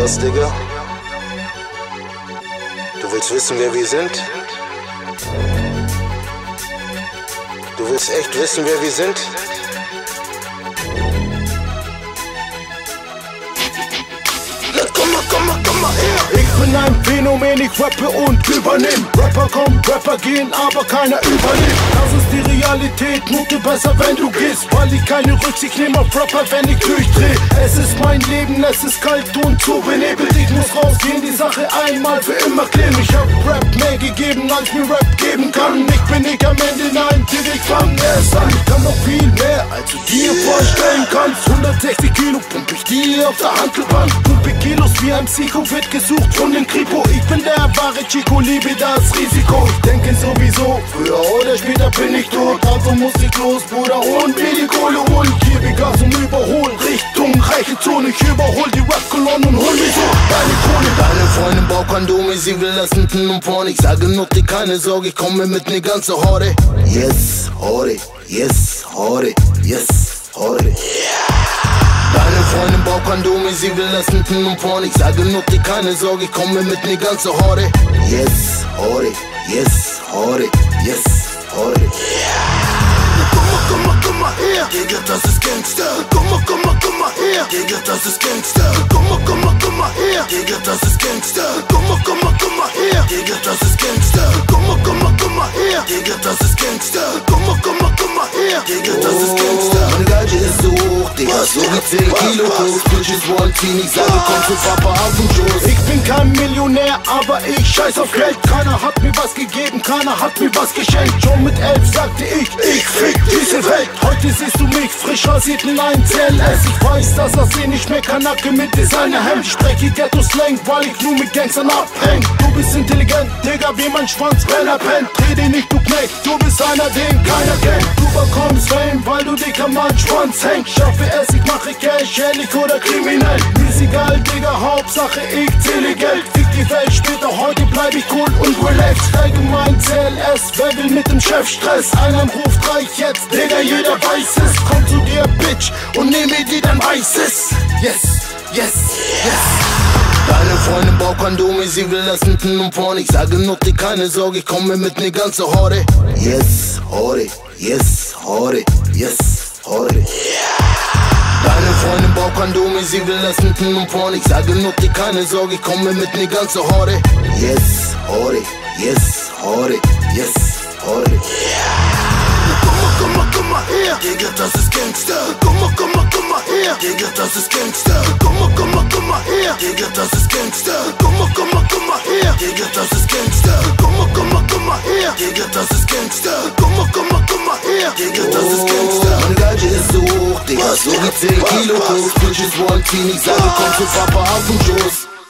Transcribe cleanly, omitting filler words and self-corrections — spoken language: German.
Was, Digga? Du willst wissen, wer wir sind? Du willst echt wissen, wer wir sind? Komm mal her! Ich bin ein Phänomen, ich rappe und übernehm. Rapper kommen, Rapper gehen, aber keiner überlebt. Das ist die Realität, Note besser, wenn du gehst, weil ich keine Rücksicht nehme auf Rapper, wenn ich durchdreh. Es ist mein Leben, es ist kalt und zu benebelt. Ich muss rausgehen, die Sache einmal für immer klären. Ich hab Rap mehr gegeben, als mir Rap geben kann. Ich bin nicht am Ende, nein, ich fang erst an. Ich kann noch viel mehr, als du dir vorstellen kannst. 160 Kilo pump ich dir auf der Handelbank. Pumpe Kilos wie ein Psycho, wird gesucht von den Kripo. Ich bin der wahre Chico, liebe das Risiko. Ich denke sowieso, früher oder später bin ich tot. Also muss ich los, Bruder, und mir die Kohle holen. Gebe Gas und überholen, Richtung reiche Zone. Ich überhol die Rap-Kolonnen und hol mich so deine Kohle. Deine Freundin braucht Kondome, sie will das hinten und vorne. Ich sage nur dir keine Sorge, ich komme mit ne ganze Horde. Yes, Horde, yes, Horde, yes, Horde. Deine Freundin braucht Kondome, sie will das hinten und vorne. Ich sage nur dir keine Sorge, ich komme mit ne ganze Horde. Yes, Horde, yes, Horde, yes, Horde. Komm mal her, Digga, das ist Gangster. Komm mal her, Digga, das ist Gangster. Komm mal her, Digga, das ist Gangster. Komm mal her, Digga, das ist Gangster. Komm mal her, Digga, das ist Gangster. Komm mal her, Digga, das ist Gangster. Meine Gage ist so hoch, Digga, so wie 10 Kilo groß. Bitches wollen ziehen, ich sage, komm zu Papa auf den Schoß. Ich bin kein Millionär, aber ich scheiß auf Geld. Keiner hat mir was gegeben, keiner hat mir was geschenkt. Schon mit 11 sagte ich fick diese Welt. Heute siehst du mich frisch rasiert in einem CLS. Ich weiß, dass das eh nicht mehr Kanacke mit Designerhemd. Ich spreche Ghetto-Slang, weil ich nur mit Gangstern abhäng. Du bist intelligent, Digga, wie mein Schwanz, wenn er pennt. Dreh dich nicht, du Knecht, du bist einer, den keiner kennt. Du bekommst Fame, weil du dick am Schwanz hängst. Schaffe es, ich mache Cash, ehrlich oder kriminell. Mir ist egal, Digga, Hauptsache ich zähle Geld. Fick die Welt später, heute bleib ich cool und relaxed. Allgemein CLS, wer will mit dem Chef Stress? Einer ruft reich jetzt, Digga, jeder weiß es. Komm zu dir, Bitch, und nehm mir dir dein Weißes. Yes, yes, yes. Deine Freundin braucht Kondome, sie will das hinten und vorne. Ich sage nur dir keine Sorge, ich komme mit ne ganze Horde. Yes, Horde, yes, Horde, yes, Horde. Deine Freundin braucht Kondome, sie will das hinten und vorne. Ich sage nur dir keine Sorge, ich komme mit ne ganze Horde. Yes, Horde, yes, Horde, yes, Horde. Komm mal her, Digga, das ist Gangster. Komm mal her, Digga, das ist Gangster. Komm mal her, Digga, das ist Gangster. Komm mal her, Digga, das ist Gangster. Komm mal her, Digga, das ist Gangster. Komm mal her, Digga, das ist Gangster. Meine Gage ist so hoch, Digga, so wie 10 Kilo groß. Bitches wollen ziehen, ich sage, komm zu Papa auf den Schoß.